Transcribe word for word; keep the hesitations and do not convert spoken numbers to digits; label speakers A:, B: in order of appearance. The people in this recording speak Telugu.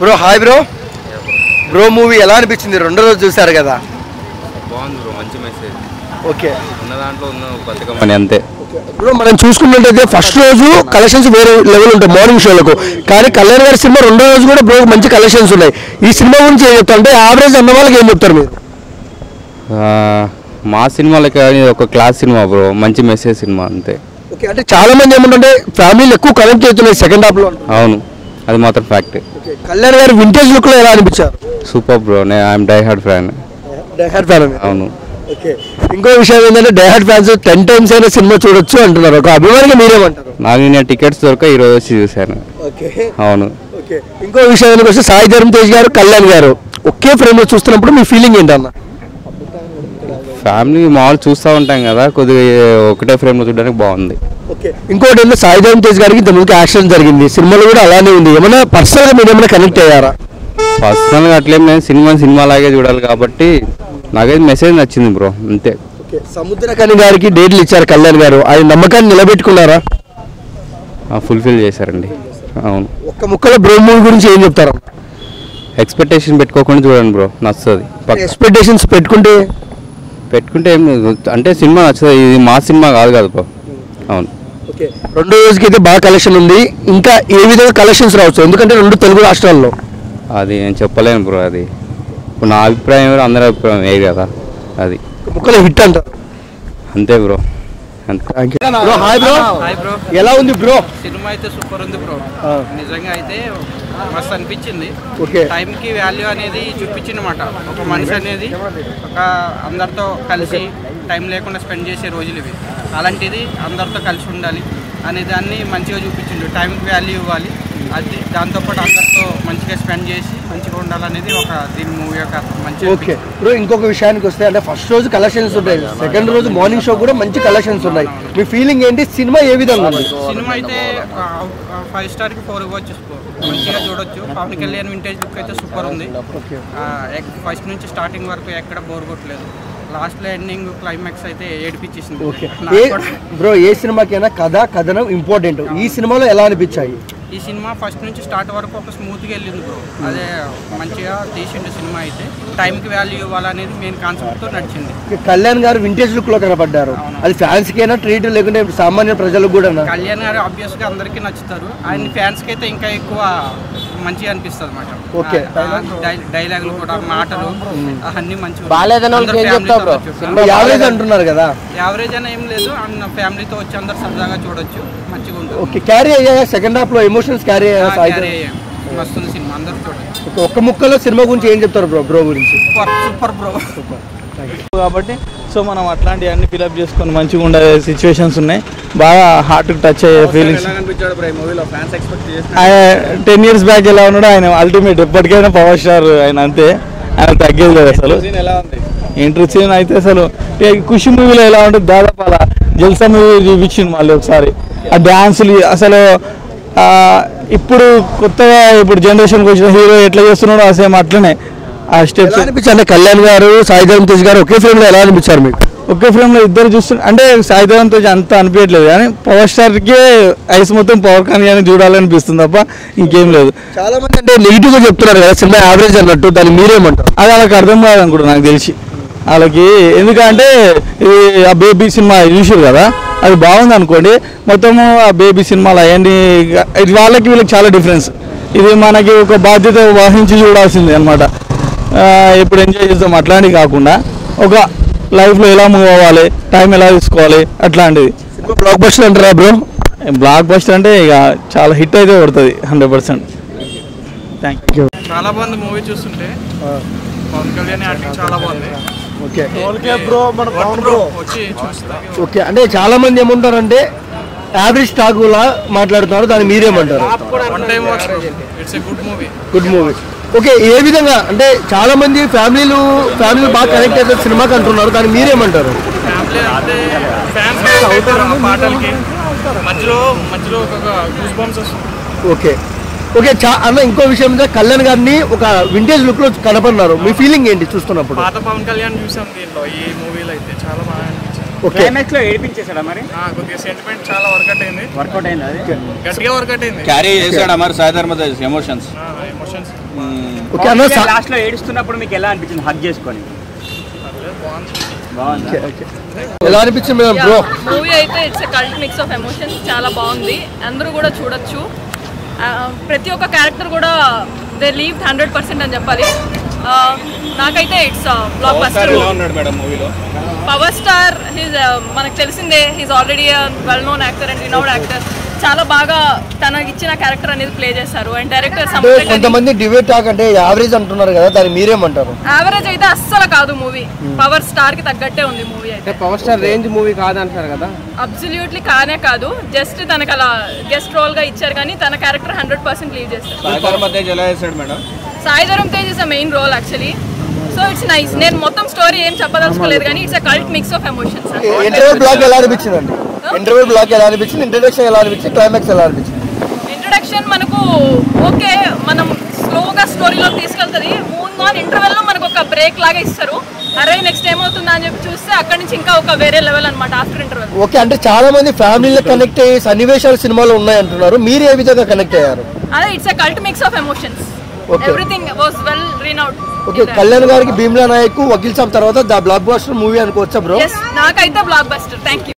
A: Bro hi bro bro movie ఎలా అనిపించింది రెండో రోజు చూసారు కదా
B: బాగుంది బ్రో మంచి మెసేజ్
A: ఓకే
B: ఉన్న దాంట్లో ఉన్న బతుకమ్మ అని అంతే
A: బ్రో మనం చూసుకున్నట్టయితే ఫస్ట్ రోజు కలెక్షన్స్ వేరే లెవెల్ ఉంటాయి మార్నింగ్ షోలకు కానీ కళ్యాణ్ గారి సినిమా రెండో రోజు కూడా బ్రో మంచి కలెక్షన్స్ ఉన్నాయి ఈ సినిమా గురించి ఏం చెప్తారు అంటే యావరేజ్ అన్న వాళ్ళకి ఏం చెప్తారు మీరు
B: మా సినిమాలకి ఒక క్లాస్ సినిమా బ్రో మంచి మెసేజ్ సినిమా అంతే
A: ఓకే అంటే చాలా మంది ఏమంటే ఫ్యామిలీలు ఎక్కువ కనెక్ట్ అవుతున్నాయి సెకండ్ హాఫ్ లో
B: అవును అది మాత్రం ఫ్యాక్ట్
A: కళ్యాణ్ గారు వింటేజ్ లుక్ లో ఎలా అనిపించారు
B: సూపర్ బ్రో నేను I'm die hard fan
A: die hard fan
B: అవును
A: ఓకే ఇంకో విషయం ఏంటంటే die hard fans ten times అయినా సినిమా చూడొచ్చు అంటున్నారు ఒక అభిమానిగా మీరేమంటారు
B: నాకు నేను టికెట్స్ దొరక ఈ రోజు వచ్చి చూశాను
A: ఓకే
B: అవును
A: ఓకే ఇంకో విషయానికి వస్తే సాయి ధరమ్ తేజ్ గారు కళ్యాణ్ గారు ఒకే ఫ్రేమ్ లో చూస్తున్నప్పుడు మీ ఫీలింగ్ ఏంటన్న
B: ఫ్యామిలీ మామూలు చూస్తూ ఉంటాం కదా కొద్దిగా ఒకటే ఫ్రేమ్లో చూడడానికి బాగుంది
A: ఓకే ఇంకోటి ఏంటంటే సాయి ధరమ్ తేజ్ గారికి ఇంతకుముందు యాక్సిడెంట్ జరిగింది సినిమాలో కూడా అలానే ఉంది ఏమైనా పర్సనల్గా మీరు ఏమైనా కనెక్ట్ అయ్యారా
B: పర్సనల్గా అట్లేం నేను సినిమా సినిమా లాగే చూడాలి కాబట్టి నాకైతే మెసేజ్ నచ్చింది బ్రో అంతే
A: ఓకే సముద్రకని గారికి డేట్లు ఇచ్చారు కళ్యాణ్ గారు ఆయన నమ్మకాన్ని నిలబెట్టుకున్నారా
B: ఫుల్ఫిల్ చేశారండి అవును
A: ఒక్క ముక్కలో బ్రో మూవీ గురించి ఏం చెప్తారు
B: ఎక్స్పెక్టేషన్ పెట్టుకోకుండా చూడండి బ్రో నచ్చుతుంది
A: ఎక్స్పెక్టేషన్స్ పెట్టుకుంటే
B: పెట్టుకుంటే ఏం అంటే సినిమా నచ్చుతుంది ఇది మా సినిమా కాదు కదా బ్రో అవును
A: ఓకే రెండో రోజుకి అయితే బాగా కలెక్షన్ ఉంది ఇంకా ఏ విధంగా కలెక్షన్స్ రావచ్చు ఎందుకంటే రెండు తెలుగు రాష్ట్రాల్లో
B: అది నేను చెప్పలేను బ్రో అది ఇప్పుడు నా అభిప్రాయం కూడా అందరి అభిప్రాయం ఏ కదా అది
A: ముక్కలో హిట్ అంటారు
B: అంతే బ్రో అంతే
A: bro hi bro
C: hi bro
A: ఎలా ఉంది బ్రో
C: సినిమా అయితే సూపర్ ఉంది బ్రో నిజంగా అయితే మస్తు అనిపించింది
A: ఓకే
C: టైంకి వాల్యూ అనేది చూపించిందన్నమాట ఒక మనిషి అనేది ఒక అందరితో కలిసి టైం లేకుండా స్పెండ్ చేసే రోజులు ఇవి అలాంటిది అందరితో కలిసి ఉండాలి అనే దాన్ని మంచిగా చూపించిండు టైంకి వాల్యూ ఇవ్వాలి అది దాంతోపాటు అందరితో మంచిగా స్పెండ్ చేసి మంచిగా ఉండాలనేది ఒక దీని మూవీ యొక్క మంచి
A: ఓకే బ్రో ఇంకొక విషయానికి వస్తే అంటే ఫస్ట్ రోజు కలెక్షన్స్ ఉన్నాయి సెకండ్ రోజు మార్నింగ్ షో కూడా మంచి కలెక్షన్స్ ఉన్నాయి మీ ఫీలింగ్ ఏంటి సినిమా ఏ విధంగా ఉంది
C: సినిమా అయితే ఫైవ్ స్టార్కి ఫోర్ ఇవ్వచ్చు మంచిగా చూడొచ్చు పవన్ కళ్యాణ్ వింటేజ్ లుక్ అయితే సూపర్ ఉంది ఫస్ట్ నుంచి స్టార్టింగ్ వరకు ఎక్కడ బోర్ కొట్టలేదు లాస్ట్ లో ఎండింగ్ క్లైమాక్స్ అయితే ఏడిపించేసింది
A: ఓకే బ్రో ఏ సినిమాకైనా కథ కథనం ఇంపార్టెంట్ ఈ సినిమాలో ఎలా అనిపించాయి
C: ఈ సినిమా ఫస్ట్ నుంచి స్టార్ట్ వరకు ఒక స్మూత్గా వెళ్ళింది బ్రో అదే మంచిగా తీసిండు సినిమా అయితే టైంకి వాల్యూ ఇవ్వాలనేది మెయిన్ కాన్సెప్ట్తో నడిచింది
A: కళ్యాణ్ గారు వింటేజ్ లుక్ లో కనపడ్డారు అది ఫ్యాన్స్ కైనా ట్రీట్ లేకుంటే సామాన్య ప్రజలకు కూడా
C: కళ్యాణ్ గారు ఆబ్వియస్ గా అందరికీ నచ్చుతారు ఆయన ఫ్యాన్స్ కి అయితే ఇంకా ఎక్కువ మంచిగా అనిపిస్తుంది అన్నమాట
A: ఓకే
C: డైలాగులు కూడా మాటలు అన్ని మంచిగా
A: యావరేజ్ అంటున్నారు కదా
C: యావరేజ్ అని ఏం లేదు అన్న ఫ్యామిలీతో వచ్చి అందరు సరదాగా చూడొచ్చు మంచిగా ఉంటుంది
A: ఓకే క్యారీ అయ్యాయా సెకండ్ హాఫ్ లో ఎమోషన్స్ క్యారీ అయ్యాయి
C: వస్తుంది సినిమా అందరూ చూడొచ్చు
A: ఒక్క ముక్కలో సినిమా గురించి ఏం చెప్తారు బ్రో బ్రో గురించి
C: సూపర్ బ్రో
D: కాబట్టి సో మనం అట్లాంటివన్నీ ఫిలప్ చేసుకొని మంచిగా ఉండే సిచ్యువేషన్స్ ఉన్నాయి బాగా హార్ట్ టచ్ అయ్యే ఫీలింగ్స్ టెన్ ఇయర్స్ బ్యాక్ ఎలా ఉన్నాడో ఆయన అల్టిమేట్ ఎప్పటికైనా పవర్ స్టార్ ఆయన అంతే ఆయన తగ్గేది లేదు అసలు ఎంట్రీ సీన్ అయితే అసలు ఖుషి మూవీలో ఎలా ఉంటుంది దాదాపు అలా జల్సా మూవీ చూపించింది మళ్ళీ ఒకసారి ఆ డ్యాన్సులు అసలు ఇప్పుడు కొత్తగా ఇప్పుడు జనరేషన్కి వచ్చిన హీరో ఎట్లా చేస్తున్నాడో ఆ సేమ్ అట్లనే ఆ స్టెప్స్
A: అనిపించారు కళ్యాణ్ గారు సాయి ధరమ్ తేజ్ గారు ఒకే ఫ్రేమ్ లో ఎలా అనిపించారు మీకు
D: ఒకే ఫ్రేమ్ లో ఇద్దరు చూస్తు అంటే సాయి ధరమ్ తేజ్ అంత అనిపించట్లేదు కానీ పవర్ స్టార్ కి ఐస్ మొత్తం పవర్ కానీ అని చూడాలనిపిస్తుంది తప్ప ఇంకేం లేదు
A: చాలా మంది అంటే నెగిటివ్ గా చెప్తున్నారు కదా సినిమా యావరేజ్ అన్నట్టు దాన్ని మీరేమంటారు
D: అది వాళ్ళకి అర్థం కాదనుకుంటా నాకు తెలిసి వాళ్ళకి ఎందుకంటే ఇది ఆ బేబీ సినిమా చూసారు కదా అది బాగుంది అనుకోండి మొత్తము ఆ బేబీ సినిమాలు అవన్నీ వాళ్ళకి వీళ్ళకి చాలా డిఫరెన్స్ ఇది మనకి ఒక బాధ్యత వహించి చూడాల్సింది అనమాట ఇప్పుడు ఎంజాయ్ చేస్తాం అట్లాంటివి కాకుండా ఒక లైఫ్లో ఎలా మూవ్ అవ్వాలి టైం ఎలా తీసుకోవాలి అట్లాంటిది
A: బ్లాక్ బస్టర్ అంటారా బ్రో
D: బ్లాక్ బస్టర్ అంటే ఇక చాలా హిట్ అయితే పడుతుంది హండ్రెడ్ పర్సెంట్ థ్యాంక్ యూ
C: చాలా బాగుంది మూవీ చూస్తుంటే పవన్ కళ్యాణ్ యాక్టింగ్ చాలా బాగుంది
A: ఓకే
D: బ్రో మన పవన్ బ్రో
C: వచ్చి చూస్తా
A: ఓకే అంటే చాలా మంది ఏమంటారంటే యావరేజ్ స్టాక్ లా మాట్లాడుతున్నారు దాన్ని మీరేమంటారు
C: one time watch it's a good movie
A: good movie okay ఏ విధంగా అంటే చాలా మంది ఫ్యామిలీలు ఫ్యామిలీ బాగా కనెక్ట్ అవుతారు సినిమాకి అంటున్నారు దాన్ని మీరేమంటారు
C: ఫ్యామిలీ అంటే ఫ్యాన్స్ అవుతారు పాటలకి మధ్యలో మధ్యలో ఒక గూస్ బంప్స్ వస్తుంది
A: ఓకే ఓకే చా అన్న ఇంకో విషయం మీద కళ్యాణ్ గారిని ఒక వింటేజ్ లుక్ లో కనపడినారు మీ ఫీలింగ్ ఏంటి చూస్తున్నప్పుడు
C: పాత పవన్ కళ్యాణ్ చూసాం దీంట్లో ఈ మూవీలో అయితే చాలా బాగా అనిపించింది
D: క్లైమాక్స్ లో ఏడిపించేసాడా మరి
C: కొద్దిగా సెంటిమెంట్ చాలా వర్కౌట్ అయింది
D: వర్కౌట్ అయింది అది
C: గట్టిగా వర్కౌట్ అయింది
B: క్యారీ చేశాడా మరి Sai Dharam Tej emotions
C: emotion
A: okay అన్న సా-
E: లాస్ట్ లో ఏడుస్తున్నప్పుడు మీకు ఎలా అనిపించింది హగ్ చేసుకొని?
A: Okay, okay. ఎలా అనిపించింది మేడం బ్రో?
F: మూవీ అయితే it's cult mix of emotions, చాలా బాగుంది, అందరూ కూడా చూడొచ్చు. ఆ, ప్రతి ఒక్క క్యారెక్టర్ కూడా దే లీవ్ హండ్రెడ్ పర్సెంట్ అని చెప్పాలి. ఆ, నాకైతే it's blockbuster. Power star he's మనకు తెలిసిందే, he's already well known actor and renowned actor. చాలా బాగా తనకి ఇచ్చిన క్యారెక్టర్ అనేది ప్లే చేశారు. అండ్ డైరెక్టర్
A: కొంతమంది డిబేట్ టాక్ అంటే యావరేజ్ అంటున్నారు కదా, దాన్ని మీరేమంటారు?
F: యావరేజ్ అయితే అస్సలు కాదు మూవీ, పవర్ స్టార్ కి తగ్గట్టే ఉంది మూవీ అయితే.
C: పవర్ స్టార్ రేంజ్ మూవీ కాదంటారు కదా?
F: అబ్సల్యూట్లీ కానే కాదు, జస్ట్ తనకు అలా గెస్ట్ రోల్ గా ఇచ్చారు కానీ తన క్యారెక్టర్ హండ్రెడ్ పర్సెంట్ లీవ్ చేస్తారు. Sai Dharam Tej is the main role actually. So it's nice. నేను మొత్తం స్టోరీ ఏం చెప్పదలుచుకోలేదు కానీ it's a cult mix of emotions.
A: Interval block ఎలా అనిపించింది అండి? ఇంటర్వ్యూ బ్లాక్ ఎలా అనిపించింది? ఇంట్రడక్షన్ ఎలా అనిపించింది? క్లైమాక్స్ ఎలా అనిపించింది?
F: ఇంట్రడక్షన్ మనకు ఓకే, మనం స్లోగా స్టోరీలో తీసుకెళ్తుంది. మూవింగ్ ఆన్ ఇంటర్వెల్ లో మనకు ఒక బ్రేక్ లాగా ఇస్తారు. అరే నెక్స్ట్ ఏమవుతుందా అని చెప్పి చూస్తే అక్కడి నుంచి ఇంకా ఒక వేరే లెవెల్ అనమాట ఆఫ్టర్ ఇంటర్వెల్.
A: ఓకే, అంటే చాలా మంది ఫ్యామిలీలో కనెక్ట్ అయ్యే సన్నివేశాలు సినిమాలో ఉన్నాయి అంటున్నారు, మీరు ఏ విధంగా కనెక్ట్ అయ్యారు?
F: అదే it's a cult mix of emotions. Everything was well renowned.
A: Okay, Kalyan గారికి భీమ్లా నాయక్, వకీల్ సాబ్ తర్వాత ద బ్లాక్ బస్టర్ మూవీ అనుకోవచ్చా బ్రో?
F: నాకైతే బ్లాక్ బస్టర్. Thank you.